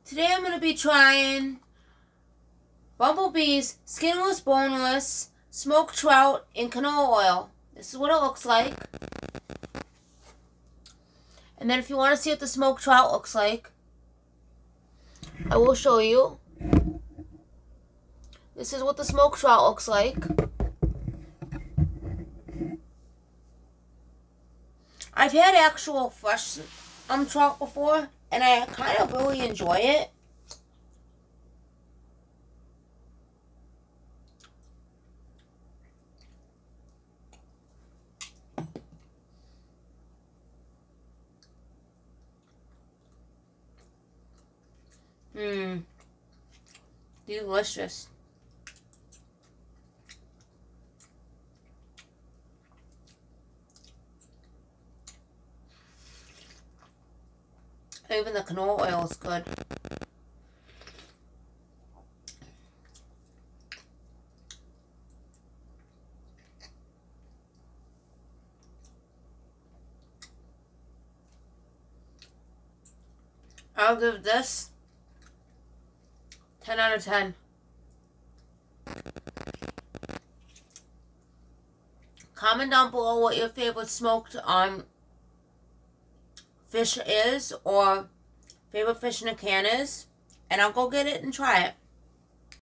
Today I'm going to be trying Bumblebee's Skinless Boneless Smoked Trout in Canola Oil. This is what it looks like. And then if you want to see what the smoked trout looks like, I will show you. This is what the smoked trout looks like. I've had actual fresh trout before, and I kind of really enjoy it. Delicious. Even the canola oil is good. I'll give this 10 out of 10. Comment down below what your favorite smoked fish is, or favorite fish in a can is, and I'll go get it and try it.